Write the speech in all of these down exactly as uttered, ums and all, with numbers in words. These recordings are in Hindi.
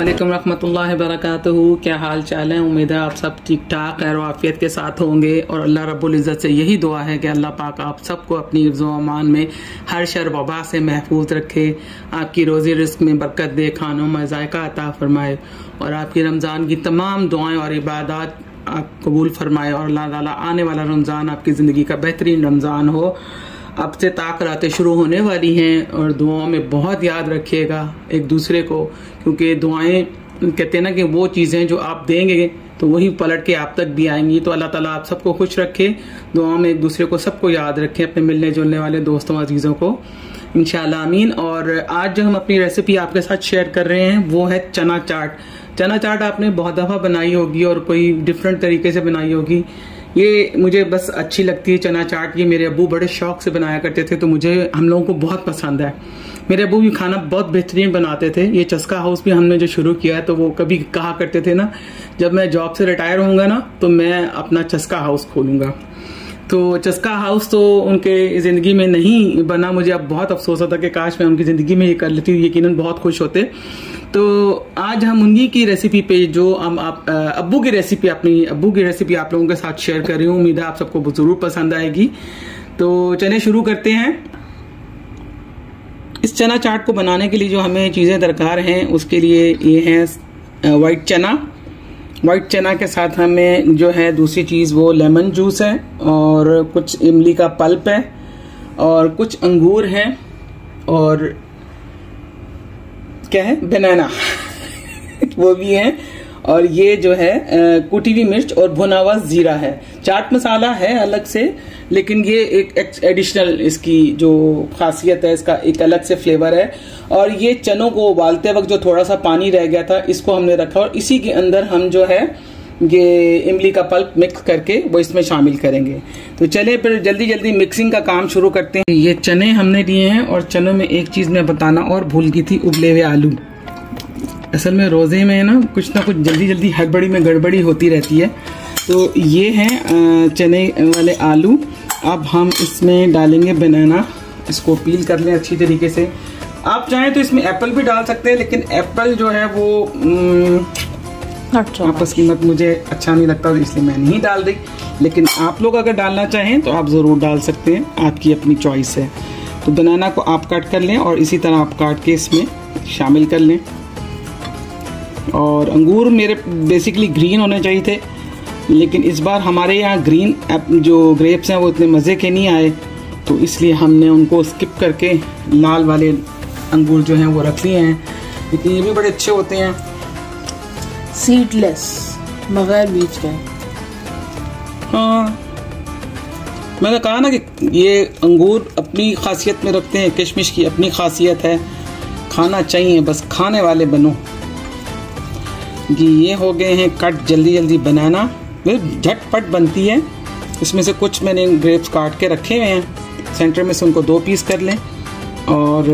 वालेकुम रहमतुल्लाहि बरकातहू। क्या हाल चाल है? उम्मीद है आप सब ठीक ठाक खैर वाफियत के साथ होंगे और अल्लाह रब्बुल इज़्ज़त से यही दुआ है कि अल्लाह पाक आप सबको अपनी हिफ्ज़ व अमान में हर शर वबा से महफूज रखे, आपकी रोज़ी रिस्क में बरकत दे, खानों में जायका अता फरमाए और आपकी रमज़ान की तमाम दुआएं और इबादत आप कबूल फरमाए और अल्लाह ताला आने वाला रमज़ान आपकी ज़िंदगी का बेहतरीन रमज़ान हो। अब से ताक़रातें शुरू होने वाली हैं और दुआओं में बहुत याद रखिएगा एक दूसरे को, क्योंकि दुआएं कहते हैं ना कि वो चीज़ें जो आप देंगे तो वही पलट के आप तक भी आएंगी। तो अल्लाह ताला आप सबको खुश रखे, दुआओं में एक दूसरे को सबको याद रखें, अपने मिलने जुलने वाले दोस्तों अजीज़ों को इंशाअल्लाह आमीन। और आज जो हम अपनी रेसिपी आपके साथ शेयर कर रहे हैं वो है चना चाट। चना चाट आपने बहुत दफ़ा बनाई होगी और कोई डिफरेंट तरीके से बनाई होगी, ये मुझे बस अच्छी लगती है चना चाट। ये मेरे अब्बू बड़े शौक से बनाया करते थे तो मुझे हम लोगों को बहुत पसंद है। मेरे अब्बू भी खाना बहुत बेहतरीन बनाते थे। ये चस्का हाउस भी हमने जो शुरू किया है तो वो कभी कहा करते थे ना, जब मैं जॉब से रिटायर होऊंगा ना तो मैं अपना चस्का हाउस खोलूंगा। तो चस्का हाउस तो उनके ज़िंदगी में नहीं बना, मुझे अब बहुत अफसोस होता कि काश मैं उनकी ज़िंदगी में ये कर लेती, यकीनन बहुत खुश होते। तो आज हम उन्हीं की रेसिपी पे जो हम आप अब्बू की रेसिपी अपनी अब्बू की रेसिपी आप लोगों के साथ शेयर कर रही हूँ। उम्मीद है आप सबको ज़रूर पसंद आएगी। तो चलिए शुरू करते हैं। इस चना चाट को बनाने के लिए जो हमें चीज़ें दरकार हैं उसके लिए ये है वाइट चना। वाइट चना के साथ हमें जो है दूसरी चीज़ वो लेमन जूस है और कुछ इमली का पल्प है और कुछ अंगूर हैं और क्या है बनाना वो भी है और ये जो है कुटी हुई मिर्च और भुना हुआ जीरा है। चाट मसाला है अलग से, लेकिन ये एक एडिशनल इसकी जो खासियत है, इसका एक अलग से फ्लेवर है। और ये चनों को उबालते वक्त जो थोड़ा सा पानी रह गया था इसको हमने रखा और इसी के अंदर हम जो है ये इमली का पल्प मिक्स करके वो इसमें शामिल करेंगे। तो चलिए फिर जल्दी जल्दी मिक्सिंग का काम शुरू करते हैं। ये चने हमने लिए हैं और चनों में एक चीज़ मैं बताना और भूल गई थी, उबले हुए आलू। असल में रोज़े में ना कुछ ना कुछ जल्दी जल्दी हड़बड़ी में गड़बड़ी होती रहती है। तो ये हैं चने वाले आलू। अब हम इसमें डालेंगे बनाना, इसको पील कर लें अच्छी तरीके से। आप चाहें तो इसमें एप्पल भी डाल सकते हैं, लेकिन एप्पल जो है वो आपस की मत मुझे अच्छा नहीं लगता इसलिए मैं नहीं डाल रही। लेकिन आप लोग अगर डालना चाहें तो आप ज़रूर डाल सकते हैं, आपकी अपनी चॉइस है। तो बनाना को आप काट कर लें और इसी तरह आप काट के इसमें शामिल कर लें। और अंगूर मेरे बेसिकली ग्रीन होने चाहिए थे, लेकिन इस बार हमारे यहाँ ग्रीन जो ग्रेप्स हैं वो इतने मज़े के नहीं आए, तो इसलिए हमने उनको स्किप करके लाल वाले अंगूर जो हैं वो रख लिए हैं। लेकिन ये भी बड़े अच्छे होते हैं, सीडलेस, बगैर बीज के। हाँ, मैंने कहा ना कि ये अंगूर अपनी खासियत में रखते हैं, किशमिश की अपनी खासियत है, खाना चाहिए, बस खाने वाले बनो। जी ये हो गए हैं कट जल्दी जल्दी बनाना, झटपट बनती है। इसमें से कुछ मैंने ग्रेप्स काट के रखे हुए हैं, सेंटर में से उनको दो पीस कर लें और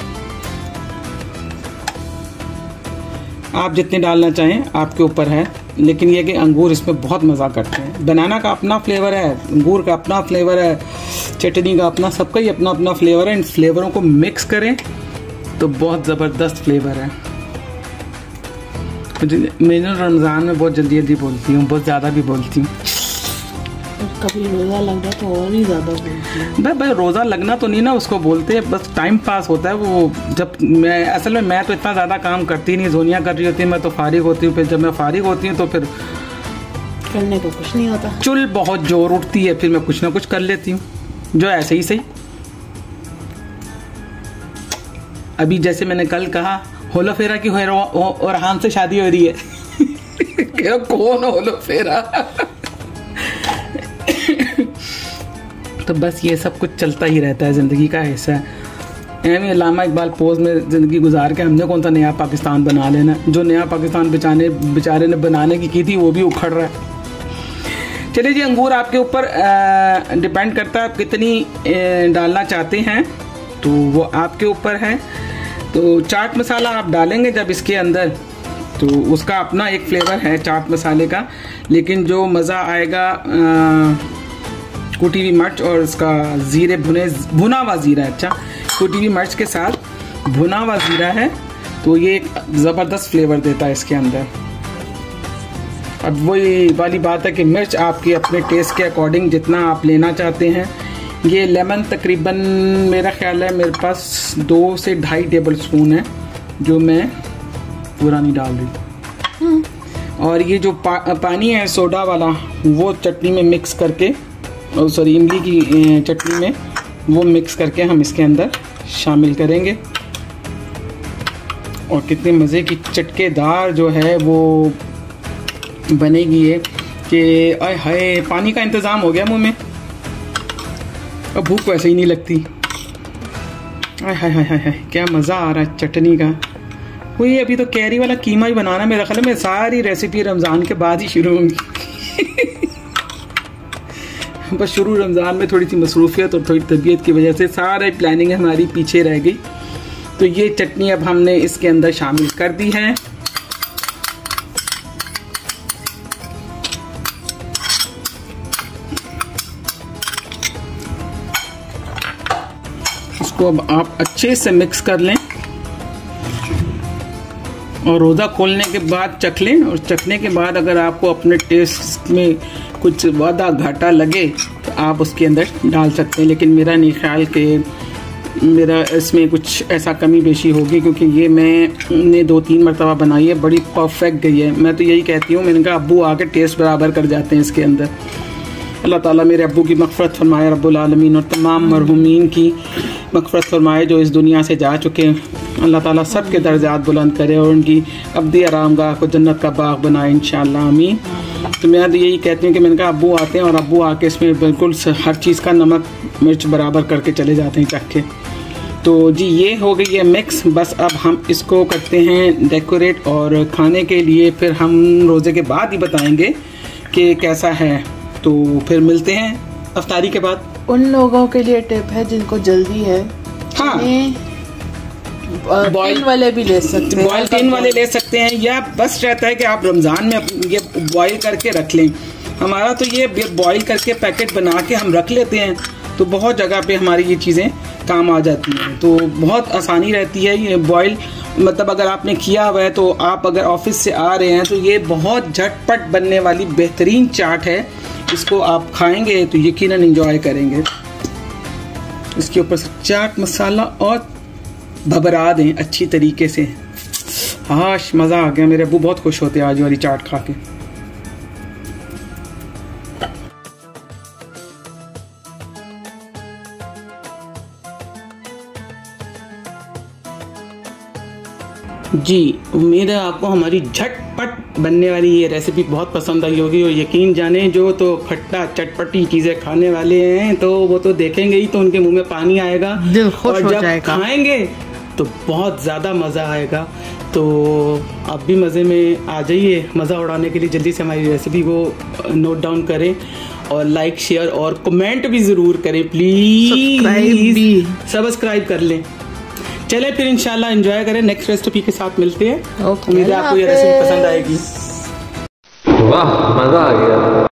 आप जितने डालना चाहें आपके ऊपर है। लेकिन ये कि अंगूर इसमें बहुत मज़ा करते हैं। बनाना का अपना फ्लेवर है, अंगूर का अपना फ्लेवर है, चटनी का अपना, सबका ही अपना अपना फ्लेवर है। इन फ्लेवरों को मिक्स करें तो बहुत ज़बरदस्त फ्लेवर है। मैं रमज़ान में बहुत जल्दी जल्दी बोलती हूँ, बहुत ज़्यादा भी बोलती हूँ। कभी रोज़ा लग जाए तो और ही ज़्यादा बोलती हूँ। भाई भाई रोज़ा लगना तो नहीं ना उसको बोलते, बस टाइम पास होता है वो। जब मैं असल में मैं तो इतना ज़्यादा काम करती नहीं, जोनिया कर रही होती है, मैं तो फारिग होती हूँ। फिर जब मैं फारिग होती हूँ तो फिर करने को कुछ नहीं होता, चुल बहुत जोर उठती है, फिर मैं कुछ ना कुछ कर लेती हूँ जो ऐसे ही सही। अभी जैसे मैंने कल कहा होलो फेरा की हो और हान से शादी हो रही है क्या कौन होलो फेरा तो बस ये सब कुछ चलता ही रहता है, ज़िंदगी का हिस्सा है। एम अल्लामा इकबाल पोज में ज़िंदगी गुजार के हमने कौन सा नया पाकिस्तान बना लेना। जो नया पाकिस्तान बेचाने बेचारे ने बनाने की की थी वो भी उखड़ रहा है। चलिए जी, अंगूर आपके ऊपर डिपेंड करता है आप कितनी आ, डालना चाहते हैं, तो वो आपके ऊपर है। तो चाट मसाला आप डालेंगे जब इसके अंदर, तो उसका अपना एक फ्लेवर है चाट मसाले का, लेकिन जो मज़ा आएगा आ, कुटी हुई मिर्च और इसका ज़ीरे भुने भुना हुआ ज़ीरा, अच्छा कुटी हुई मिर्च के साथ भुना हुआ ज़ीरा है तो ये एक ज़बरदस्त फ्लेवर देता है इसके अंदर। अब वही वाली बात है कि मिर्च आपकी अपने टेस्ट के अकॉर्डिंग जितना आप लेना चाहते हैं। ये लेमन तकरीबन मेरा ख्याल है मेरे पास दो से ढाई टेबल स्पून है, जो मैं पूरा नहीं डाल रही। और ये जो पा, पानी है सोडा वाला, वो चटनी में मिक्स करके, सॉरी इमली की चटनी में वो मिक्स करके हम इसके अंदर शामिल करेंगे। और कितने मज़े की चटकेदार जो है वो बनेगी ये कि आय हाय, पानी का इंतज़ाम हो गया मुंह में, अब भूख वैसे ही नहीं लगती। आय हाय हाय हाय हाय, क्या मज़ा आ रहा है चटनी का। वही अभी तो कैरी वाला कीमा ही बनाना, मेरा ख्याल में सारी रेसिपी रमज़ान के बाद ही शुरू होंगी। बस शुरू रमज़ान में थोड़ी सी मसरूफियत और थोड़ी तबीयत की वजह से सारी प्लानिंग हमारी पीछे रह गई। तो ये चटनी अब हमने इसके अंदर शामिल कर दी है। इसको अब आप अच्छे से मिक्स कर लें और रोज़ा खोलने के बाद चख लें। और चखने के बाद अगर आपको अपने टेस्ट में कुछ वादा घाटा लगे तो आप उसके अंदर डाल सकते हैं, लेकिन मेरा नहीं ख्याल कि मेरा इसमें कुछ ऐसा कमी बेशी होगी, क्योंकि ये मैंने दो तीन मरतबा बनाई है, बड़ी परफेक्ट गई है। मैं तो यही कहती हूँ, मैंने कहा अब्बू आके टेस्ट बराबर कर जाते हैं इसके अंदर। अल्लाह ताला मेरे अब्बू की मग़फ़िरत फरमाए रब्बुल आलमीन, और तमाम मरहूमीन की मग़फ़िरत फरमाए जो इस दुनिया से जा चुके हैं। अल्लाह ताला सब के दर्जात बुलंद करे और उनकी अब्दी आरामगाह को जन्नत का बाग बनाए इंशाअल्लाह, आमीन। तो मैं तो यही कहती हूँ कि मैंने कहा अब्बू आते हैं और अब्बू आके इसमें बिल्कुल हर चीज़ का नमक मिर्च बराबर करके चले जाते हैं चख के। तो जी ये हो गई है मिक्स। बस अब हम इसको करते हैं डेकोरेट, और खाने के लिए फिर हम रोज़े के बाद ही बताएंगे कि कैसा है। तो फिर मिलते हैं अफ्तारी के बाद। उन लोगों के लिए टिप है जिनको जल्दी है, हाँ, बॉयल वाले भी ले सकते हैं, बॉयल टिन वाले ले सकते हैं, या बस रहता है कि आप रमज़ान में ये बॉयल करके रख लें। हमारा तो ये बॉयल करके पैकेट बना के हम रख लेते हैं, तो बहुत जगह पे हमारी ये चीज़ें काम आ जाती हैं, तो बहुत आसानी रहती है ये बॉयल। मतलब अगर आपने किया हुआ है तो आप अगर ऑफिस से आ रहे हैं तो ये बहुत झटपट बनने वाली बेहतरीन चाट है। इसको आप खाएंगे तो यकीनन एंजॉय करेंगे। इसके ऊपर से चाट मसाला और भभरा दें अच्छी तरीके से। हाश मज़ा आ गया, मेरे अब्बू बहुत खुश होते हैं आज वाली चाट खा के। जी उम्मीद है आपको हमारी झटपट बनने वाली ये रेसिपी बहुत पसंद आई होगी, और यकीन जाने जो तो खट्टा चटपटी चीज़ें खाने वाले हैं तो वो तो देखेंगे ही तो उनके मुंह में पानी आएगा, दिल खुश और हो जब जाएगा। खाएंगे तो बहुत ज़्यादा मज़ा आएगा। तो आप भी मज़े में आ जाइए। मज़ा उड़ाने के लिए जल्दी से हमारी रेसिपी को नोट डाउन करें और लाइक शेयर और कमेंट भी ज़रूर करें प्लीज़, सब्सक्राइब कर लें। चले फिर इंशाल्लाह एंजॉय करें, नेक्स्ट रेसिपी के साथ मिलते हैं। उम्मीद है आपको ये रेसिपी पसंद आएगी। वाह मज़ा आ गया।